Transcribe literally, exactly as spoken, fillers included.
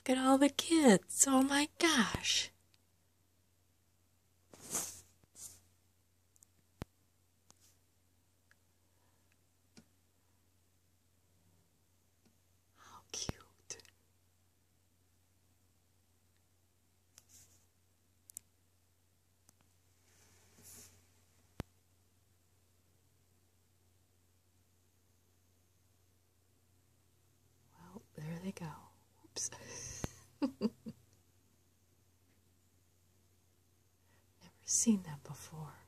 Look at all the kids. Oh my gosh. How cute. Well, there they go. Oops. Never seen that before.